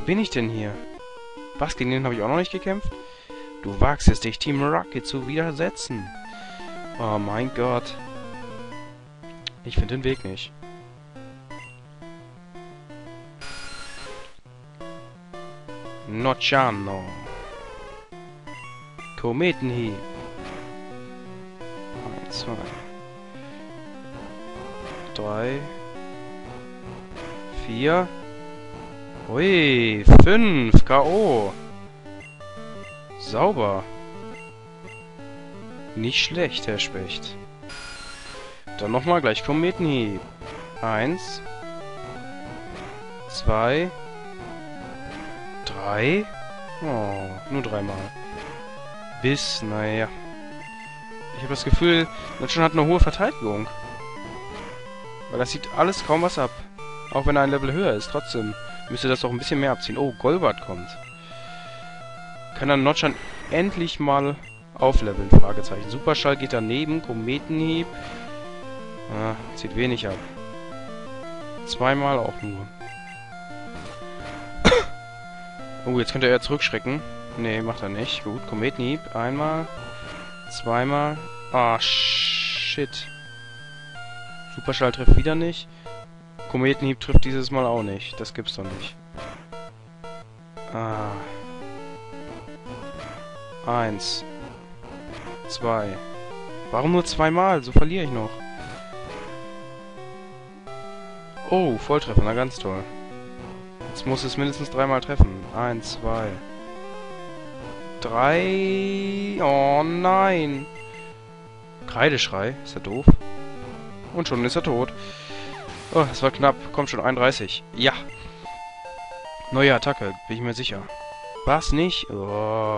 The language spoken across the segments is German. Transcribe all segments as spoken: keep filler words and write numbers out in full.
bin ich denn hier? Was, gegen den habe ich auch noch nicht gekämpft? Du wagst es, dich Team Rocket zu widersetzen. Oh mein Gott. Ich finde den Weg nicht. Nocciano. Kometenhieb. Eins, zwei. Drei. Vier. Ui, fünf. K O. Sauber. Nicht schlecht, Herr Specht. Dann nochmal gleich Kometenhieb. Eins. Zwei. Drei. Oh, nur dreimal. Bis, naja. Ich habe das Gefühl, Nocciano hat eine hohe Verteidigung. Weil das sieht alles kaum was ab. Auch wenn er ein Level höher ist, trotzdem müsste das doch ein bisschen mehr abziehen. Oh, Golbat kommt. Kann dann Nocciano endlich mal aufleveln? Fragezeichen. Superschall geht daneben. Kometenhieb. Ah, zieht wenig ab. Zweimal auch nur. Oh, jetzt könnte er zurückschrecken. Nee, macht er nicht. Gut, Kometenhieb. Einmal. Zweimal. Ah, shit. Superschall trifft wieder nicht. Kometenhieb trifft dieses Mal auch nicht. Das gibt's doch nicht. Ah. Eins. Zwei. Warum nur zweimal? So verliere ich noch. Oh, Volltreffer. Na, ganz toll. Jetzt muss es mindestens dreimal treffen. Eins, zwei. Drei. Oh nein. Kreideschrei. Ist er doof? Und schon ist er tot. Oh, das war knapp. Kommt schon, einunddreißig. Ja. Neue Attacke, bin ich mir sicher. Was nicht? Oh.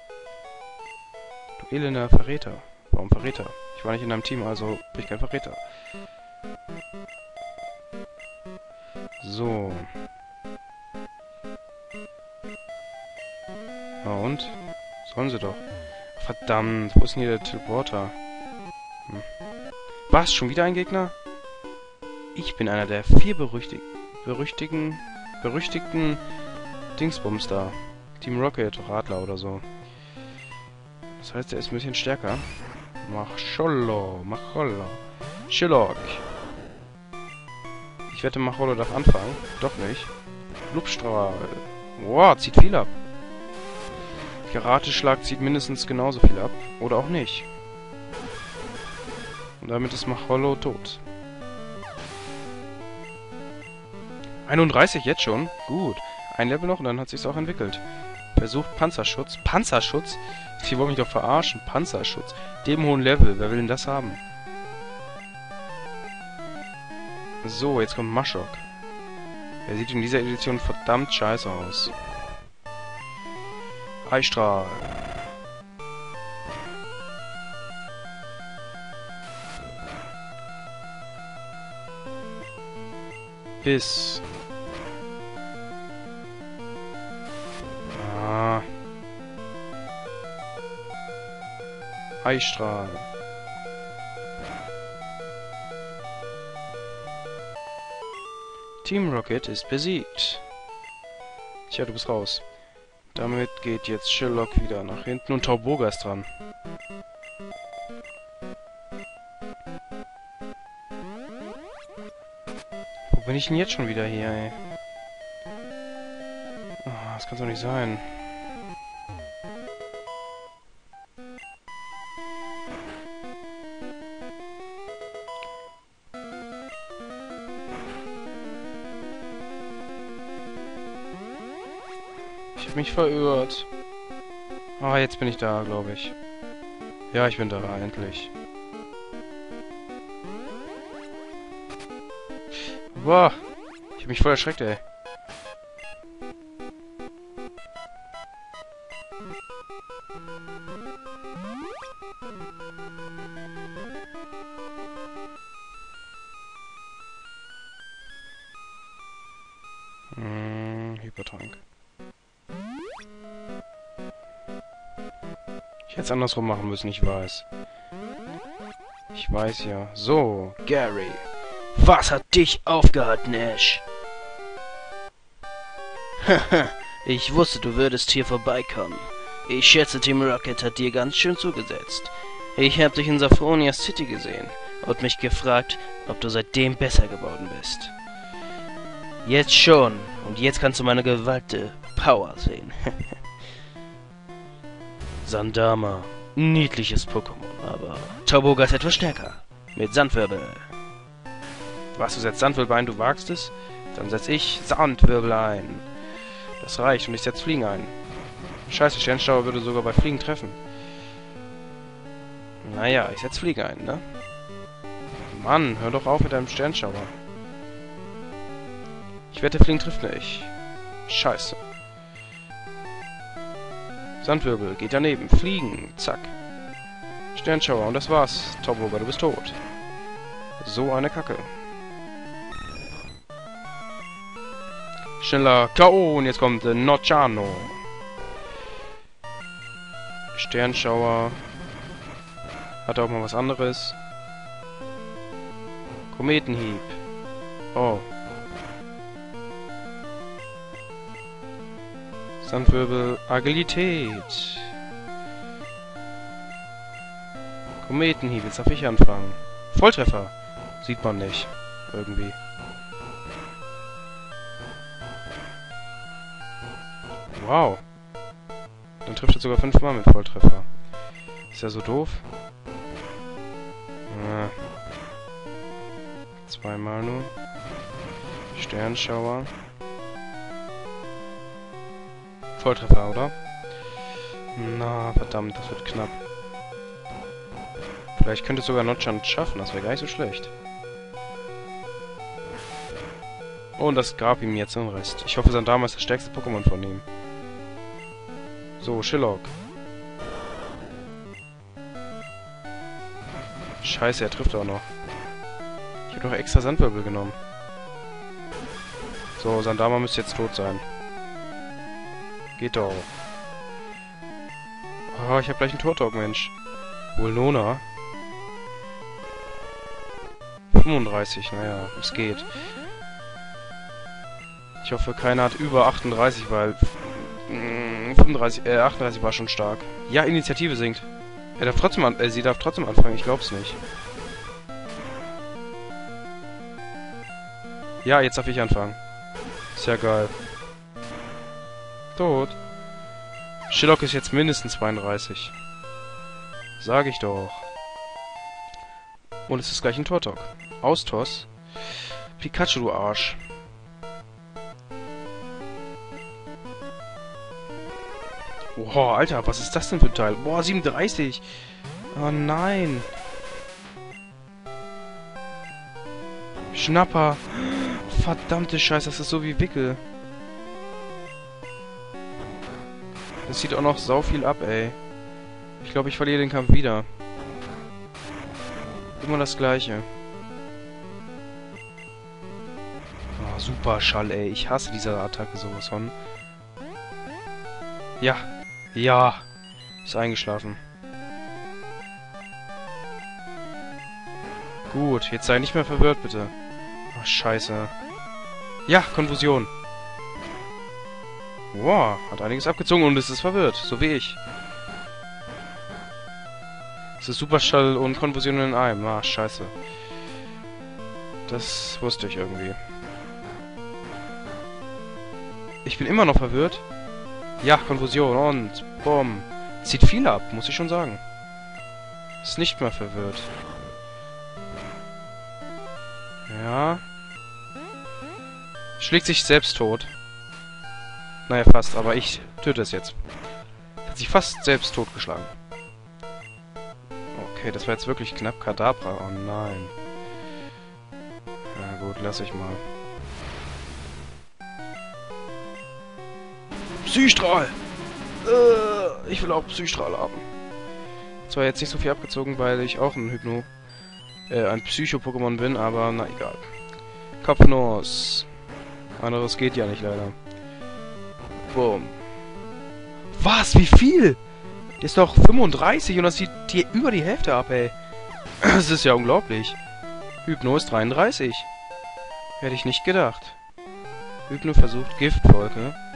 Du elender Verräter. Warum Verräter? Ich war nicht in deinem Team, also bin ich kein Verräter. So. Na und? Sollen sie doch. Verdammt, wo ist denn hier der Teleporter? Hm. Was? Schon wieder ein Gegner? Ich bin einer der vier berüchtig berüchtigen, berüchtigten Dingsbums da. Team Rocket, Radler oder so. Das heißt, er ist ein bisschen stärker. Macholo, Macholo. Chillock. Ich wette, Macholo darf anfangen. Doch nicht. Lupstrahl. Wow, zieht viel ab. Karateschlag zieht mindestens genauso viel ab. Oder auch nicht. Und damit ist Macholo tot. einunddreißig jetzt schon? Gut. Ein Level noch und dann hat sich's auch entwickelt. Versucht Panzerschutz. Panzerschutz? Sie wollen mich doch verarschen. Panzerschutz. Dem hohen Level. Wer will denn das haben? So, jetzt kommt Maschok. Er sieht in dieser Edition verdammt scheiße aus. Eisstrahl. Bis. Ah. Eisstrahl. Team Rocket ist besiegt. Tja, du bist raus. Damit geht jetzt Chillock wieder nach hinten und Tauboga ist dran. Wo bin ich denn jetzt schon wieder hier, ey? Oh, das kann's doch nicht sein. Ich hab mich verirrt. Ah, jetzt bin ich da, glaube ich. Ja, ich bin da, endlich. Boah, ich hab mich voll erschreckt, ey. Hm, Hypertrank. Ich hätte es andersrum machen müssen, ich weiß. Ich weiß ja. So, Gary. Was hat dich aufgehalten, Ash? Haha, ich wusste, du würdest hier vorbeikommen. Ich schätze, Team Rocket hat dir ganz schön zugesetzt. Ich habe dich in Saphronia City gesehen und mich gefragt, ob du seitdem besser geworden bist. Jetzt schon. Und jetzt kannst du meine Gewaltige Power sehen. Sandama. Niedliches Pokémon, aber Tauboga ist etwas stärker. Mit Sandwirbel. Was, du setzt Sandwirbel ein, du wagst es? Dann setz ich Sandwirbel ein. Das reicht und ich setz Fliegen ein. Scheiße, Sternschauer würde sogar bei Fliegen treffen. Naja, ich setz Fliegen ein, ne? Mann, hör doch auf mit deinem Sternschauer. Ich wette, Fliegen trifft nicht. Scheiße. Sandwirbel, geht daneben. Fliegen, zack. Sternschauer und das war's. Tauboga, du bist tot. So eine Kacke. Schneller K O und jetzt kommt äh, Nocciano. Sternschauer. Hat auch mal was anderes. Kometenhieb. Oh. Sandwirbel, Agilität. Kometenhieb, jetzt darf ich anfangen. Volltreffer. Sieht man nicht. Irgendwie. Wow. Dann trifft er sogar fünfmal mit Volltreffer. Ist ja so doof. Ah. Zweimal nur. Sternschauer. Volltreffer, oder? Na, verdammt, das wird knapp. Vielleicht könnte es sogar Notchant schaffen, das wäre gar nicht so schlecht. Und das gab ihm jetzt den Rest. Ich hoffe, Sandama ist das stärkste Pokémon von ihm. So, Shillock. Scheiße, er trifft auch noch. Ich habe doch extra Sandwirbel genommen. So, Sandama müsste jetzt tot sein. Geht doch. Oh, ich habe gleich einen Turtok, Mensch. Wohl Nona. fünfunddreißig, naja, es geht. Ich hoffe, keiner hat über achtunddreißig, weil... Mh, fünfunddreißig, äh, achtunddreißig war schon stark. Ja, Initiative sinkt. Er darf trotzdem an, äh, sie darf trotzdem anfangen, ich glaub's nicht. Ja, jetzt darf ich anfangen. Ist ja geil. Tot. Shillock ist jetzt mindestens zweiunddreißig. Sag ich doch. Und es ist gleich ein Turtok. Austoss. Pikachu, du Arsch. Boah, Alter, was ist das denn für ein Teil? Boah, siebenunddreißig. Oh nein. Schnapper. Verdammte Scheiße, das ist so wie Wickel. Das sieht auch noch sau viel ab, ey. Ich glaube, ich verliere den Kampf wieder. Immer das Gleiche. Oh, super Schall, ey. Ich hasse diese Attacke sowas von. Ja. Ja. Ist eingeschlafen. Gut, jetzt sei nicht mehr verwirrt, bitte. Ach, scheiße. Ja, Konfusion. Wow, hat einiges abgezogen und es ist verwirrt, so wie ich. Es ist Superschall und Konfusion in einem. Ah, scheiße. Das wusste ich irgendwie. Ich bin immer noch verwirrt. Ja, Konfusion und bumm. Zieht viel ab, muss ich schon sagen. Ist nicht mehr verwirrt. Ja. Schlägt sich selbst tot. Naja, fast, aber ich töte es jetzt. Hat sich fast selbst totgeschlagen. Okay, das war jetzt wirklich knapp. Kadabra, oh nein. Na gut, lass ich mal. Psystrahl! Äh, ich will auch Psystrahl haben. Zwar jetzt nicht so viel abgezogen, weil ich auch ein Hypno... Äh, ein Psycho-Pokémon bin, aber na egal. Kopfnuss. Anderes geht ja nicht leider. Boom. Was? Wie viel? Der ist doch fünfunddreißig und das sieht hier über die Hälfte ab, ey. Das ist ja unglaublich. Hypno ist dreiunddreißig. Hätte ich nicht gedacht. Hypno versucht Giftwolke.